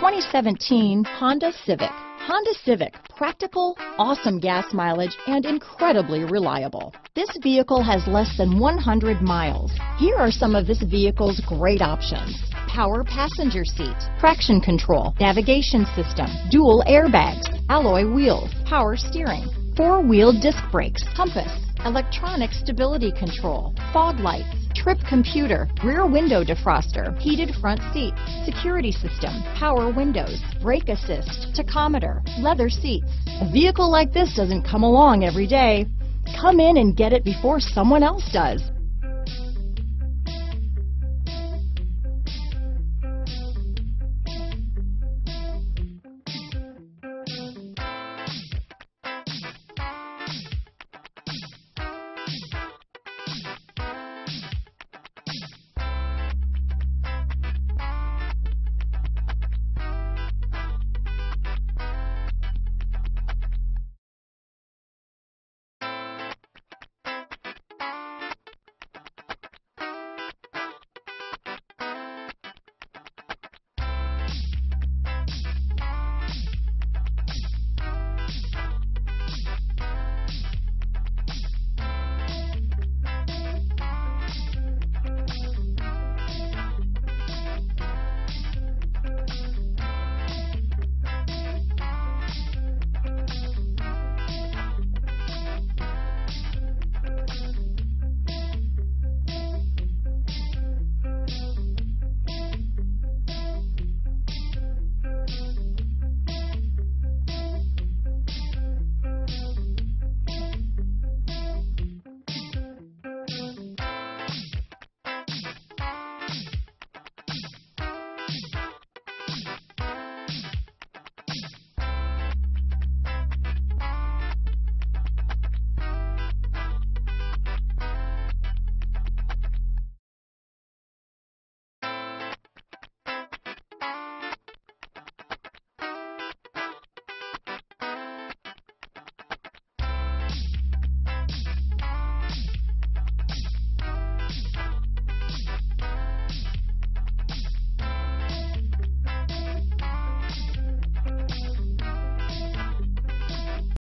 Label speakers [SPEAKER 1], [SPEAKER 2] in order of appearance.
[SPEAKER 1] 2017 Honda Civic. Honda Civic, practical, awesome gas mileage, and incredibly reliable. This vehicle has less than 100 miles. Here are some of this vehicle's great options: power passenger seat, traction control, navigation system, dual airbags, alloy wheels, power steering, four-wheel disc brakes, compass, electronic stability control, fog lights, trip computer, rear window defroster, heated front seats, security system, power windows, brake assist, tachometer, leather seats. A vehicle like this doesn't come along every day. Come in and get it before someone else does.